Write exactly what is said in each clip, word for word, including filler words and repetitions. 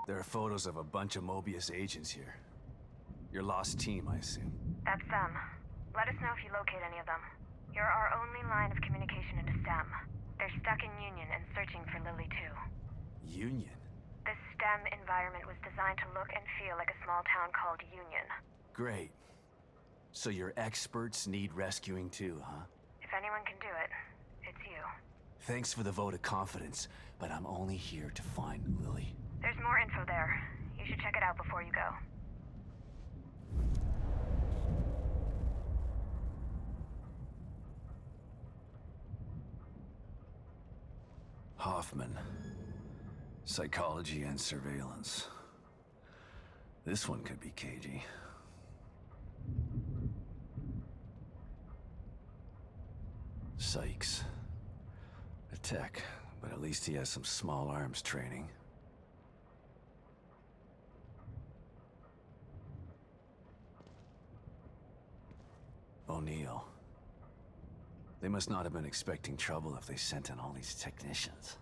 There are photos of a bunch of Mobius agents here. Your lost team, I assume. That's them. Let us know if you locate any of them. You're our only line of communication into STEM. They're stuck in Union and searching for Lily too. Union? This STEM environment was designed to look and feel like a small town called Union. Great. So your experts need rescuing too, huh? If anyone can do it, it's you. Thanks for the vote of confidence, but I'm only here to find Lily. There's more info there. You should check it out before you go. Hoffman. Psychology and surveillance. This one could be cagey. Sykes. A tech, but at least he has some small arms training. O'Neill. They must not have been expecting trouble if they sent in all these technicians.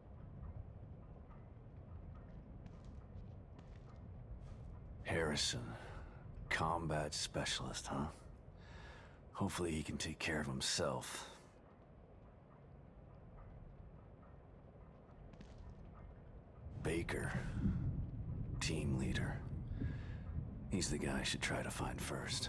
Harrison. Combat specialist, huh? Hopefully he can take care of himself. Baker. Team leader. He's the guy I should try to find first.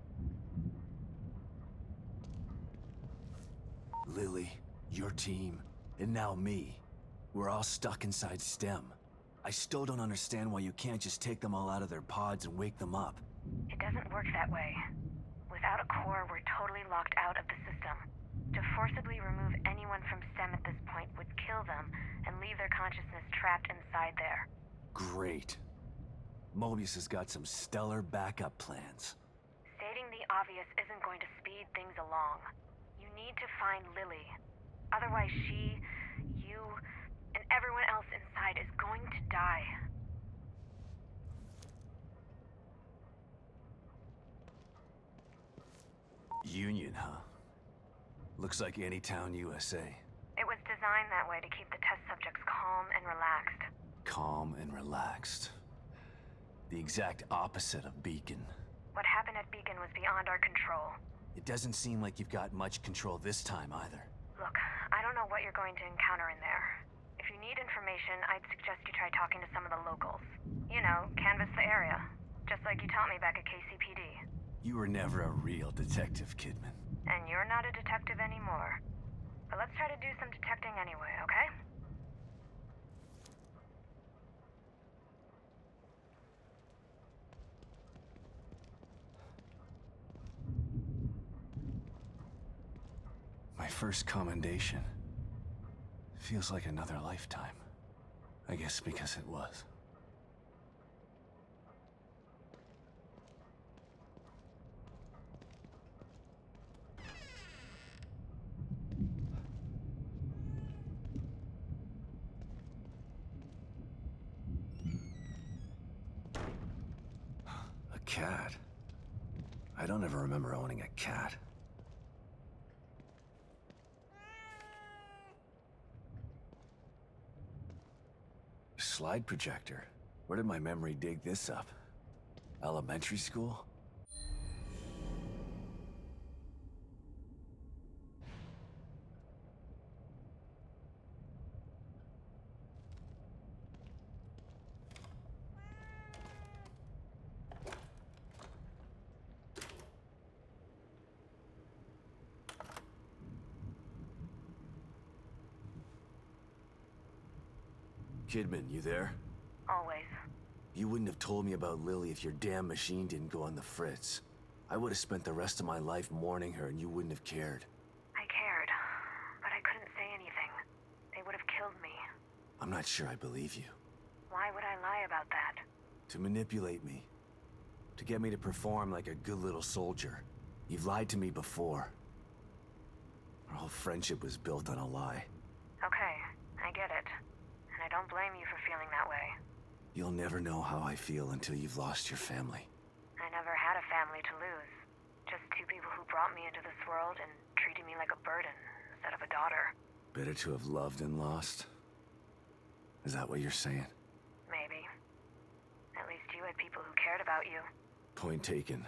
Lily, your team, and now me. We're all stuck inside STEM. I still don't understand why you can't just take them all out of their pods and wake them up. It doesn't work that way. Without a core, we're totally locked out of the system. To forcibly remove anyone from STEM at this point would kill them and leave their consciousness trapped inside there. Great. Mobius has got some stellar backup plans. Stating the obvious isn't going to speed things along. You need to find Lily. Otherwise she, you, and everyone else inside is going to die. Union, huh? Looks like Anytown, U S A. It was designed that way to keep the test subjects calm and relaxed. Calm and relaxed. The exact opposite of Beacon. What happened at Beacon was beyond our control. It doesn't seem like you've got much control this time either. Look, I don't know what you're going to encounter in there. If you need information, I'd suggest you try talking to some of the locals. You know, canvass the area. Just like you taught me back at K C P D. You were never a real detective, Kidman. And you're not a detective anymore. But let's try to do some detecting anyway, okay? My first commendation. Feels like another lifetime. I guess because it was. A cat. I don't ever remember owning a cat. Slide projector. Where did my memory dig this up? Elementary school? Kidman, you there? Always. You wouldn't have told me about Lily if your damn machine didn't go on the fritz. I would have spent the rest of my life mourning her and you wouldn't have cared. I cared, but I couldn't say anything. They would have killed me. I'm not sure I believe you. Why would I lie about that? To manipulate me. To get me to perform like a good little soldier. You've lied to me before. Our whole friendship was built on a lie. Okay, I get it. And I don't blame you for feeling that way. You'll never know how I feel until you've lost your family. I never had a family to lose. Just two people who brought me into this world and treated me like a burden instead of a daughter. Better to have loved and lost? Is that what you're saying? Maybe. had people who cared about you. Point taken.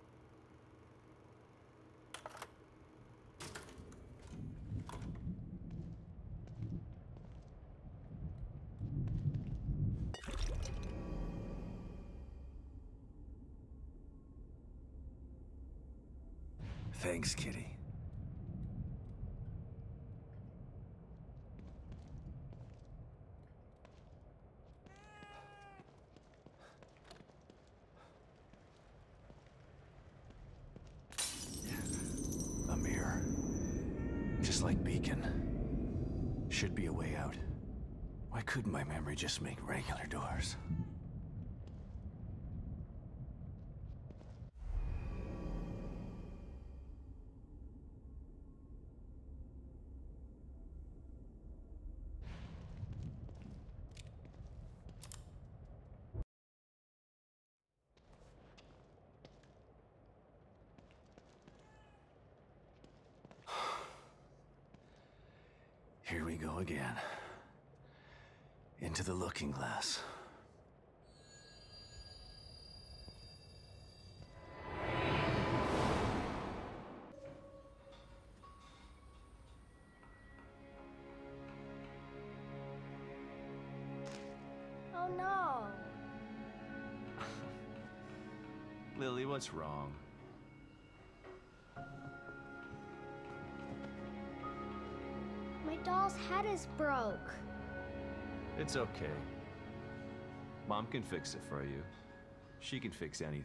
Thanks, Kitty. A mirror. Just like Beacon. Should be a way out. Why couldn't my memory just make regular doors? Here we go again. Into the looking glass. Oh no! Lily, what's wrong? My doll's head is broke. It's okay. Mom can fix it for you. She can fix anything.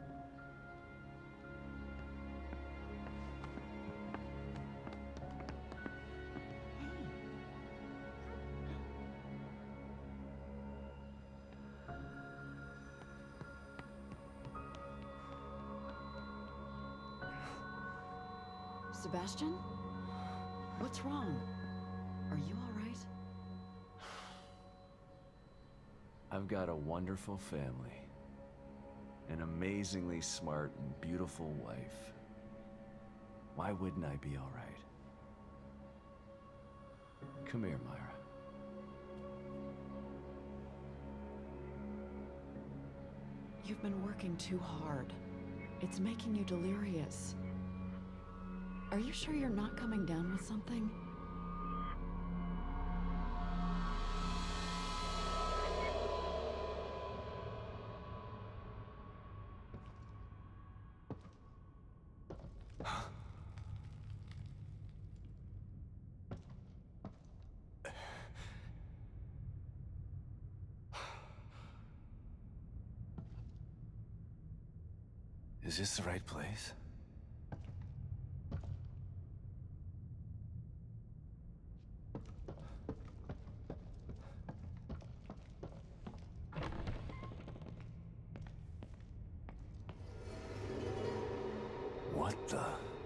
Sebastian? What's wrong? Are you all right? I've got a wonderful family. An amazingly smart and beautiful wife. Why wouldn't I be all right? Come here, Myra. You've been working too hard. It's making you delirious. Are you sure you're not coming down with something? Is this the right place? What the?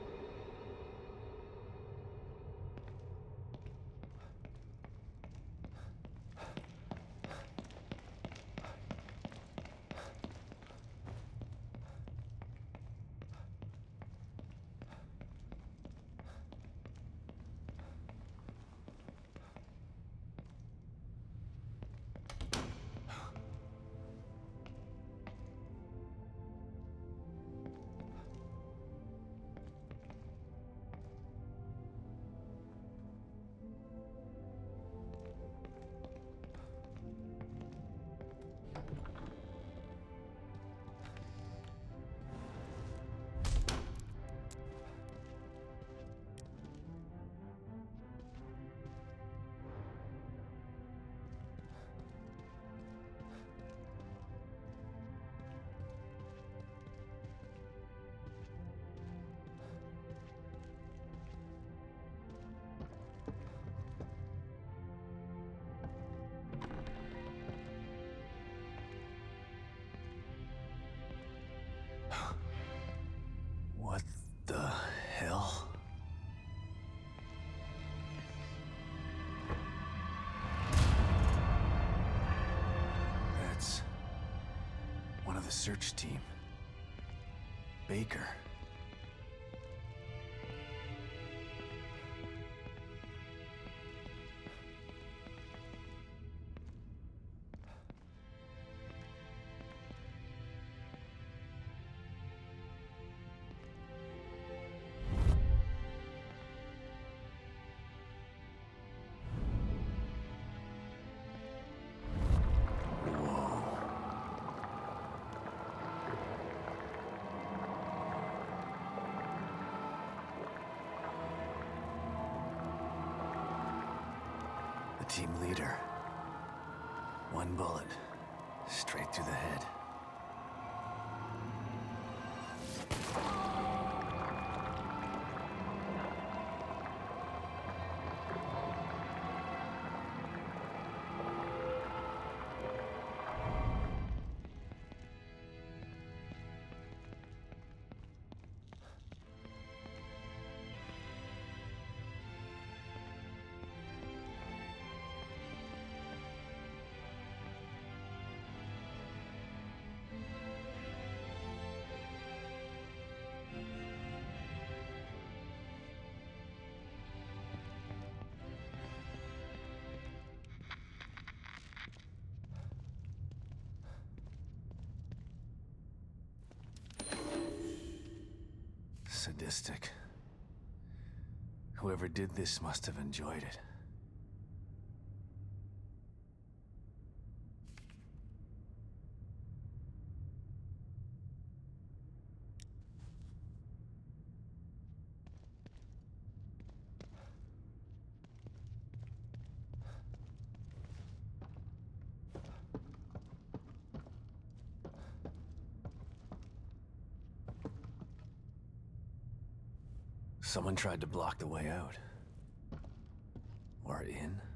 What the hell? That's one of the search team. Baker. Team leader. One bullet. Straight through the head. Sadistic. Whoever did this must have enjoyed it. Someone tried to block the way out. Or in?